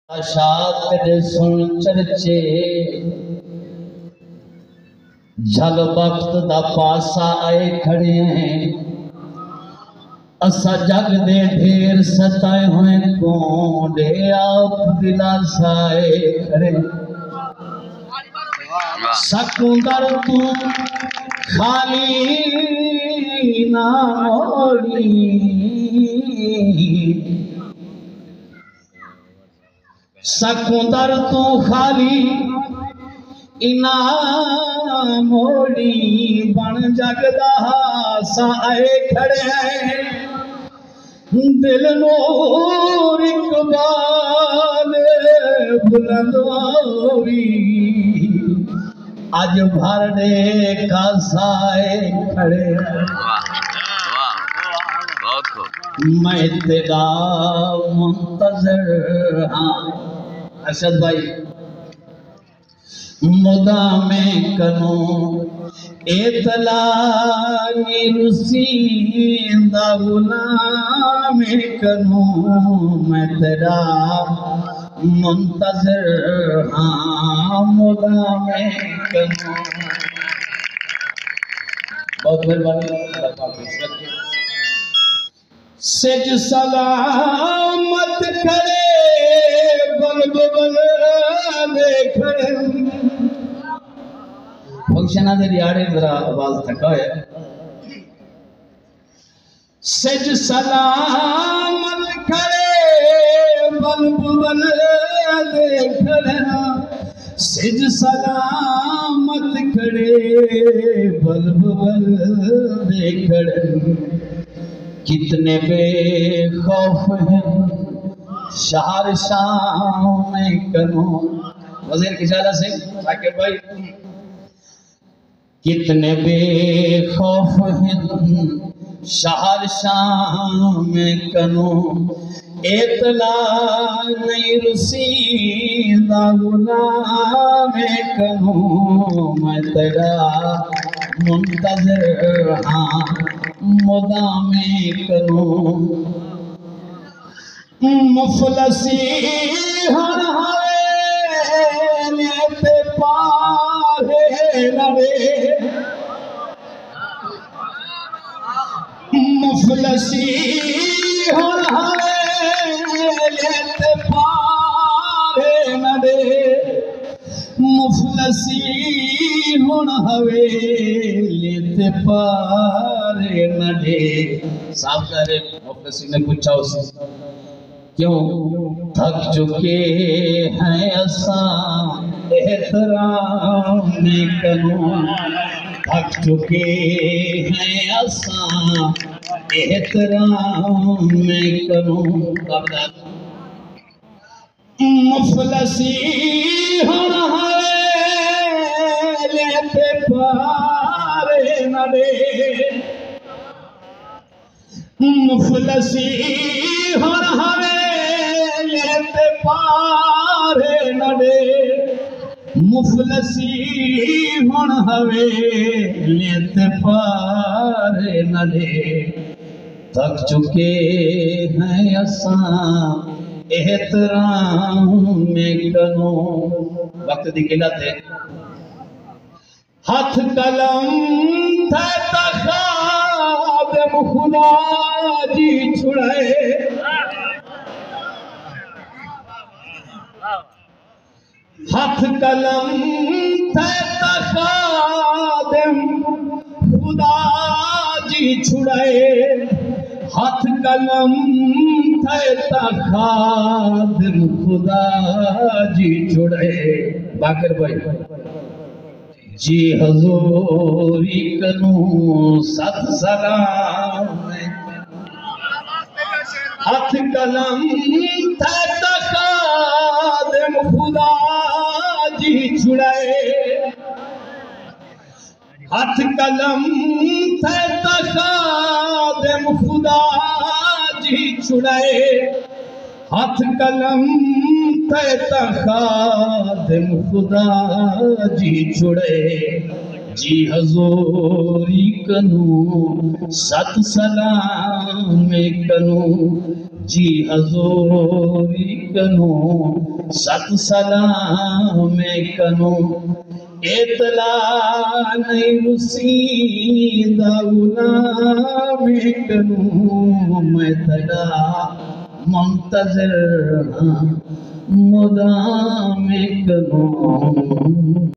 तेरे सुन चर्चे झल वक्त दा पासा आए खड़े हैं। असा जग दे ढेर सताए हुए कोंडे आप दिलासाए खड़े। सकुंदर तू खाली ना मोड़ी, सकुंदर तू खाली इना मोड़ी। बन जगदा साए खड़े हैं। दिल नूर इकबाल बुलंदोरी आज भरने का साए खड़े हैं। मैं तेरा मुंतज़िर हाँ अरशद भाई मुदा में कनो एतला रुसींदा गुलाम में कनो। मैं तेरा मुंतज़िर हाँ मुदा में कनो। बहुत मेहरबानी। सेज सलामत खड़े बल बल खड़े। फंक्शन दे रियाड़े जरा आवाज थका है। सेज सलामत खड़े बल बल खड़े। सेज सलामत खड़े बल बल खड़े। कितने बेखौफ हैं शहर शाम में कनो। वज़ीर किशाला सिंह साकिब भाई। कितने बेखौफ हैं शहर शाम में कनो। एतला नहीं रुसींदा गुलाम में कनो। मैं तेरा मुंतज़िर हाँ मुदा में करूं। मुफलसी हर हवेली ते पारे लड़े। मुफलसी हर हवेली ते पारे लड़े। मुफलसी हुण हवेली ते पारे नडे। साहब करे मुफलसी ने पूछा उससे क्यों थक चुके हैं असा एहतराम में कनो। थक चुके हैं असा एहतराम में कनो। मुफलसी हुण हवेली ते पारे नडे। मुफलसी हुण हवेली ते पारे नडे। मुफलसी हुण हवेली ते पारे नडे। थक चुके हैं असा एहतराम में कनो। वक्त दी किल्लत है। हाथ कलम थे तखादम खुदा जी छुड़े। हाथ कलम थे तखादम खुदा जी छुड़े। हाथ कलम थे तखादम खुदा जी छुड़े। बाकर भाई जी हजूरी कनू सत सलाम। हाथ कलम थे तखादम खुदा जी छुड़े। हाथ कलम थे तखादम खुदा जी छुड़े। हाथ कलम थे तखादम खुदा जी छुड़े। जी हजूरी कनू सत सलाम कनू जी हजूरी कनू सत सलाम कनू एतला नहीं रुसींदा गुलाम कनू मैं तड़ा मुंतज़िर मुदाम कनू।